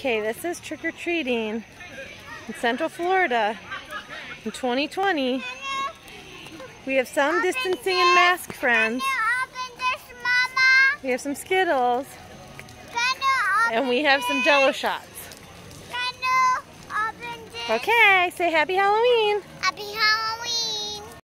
Okay, this is trick-or-treating in Central Florida in 2020. We have some distancing and mask friends. We have some Skittles. And we have some jello shots. Okay, say happy Halloween.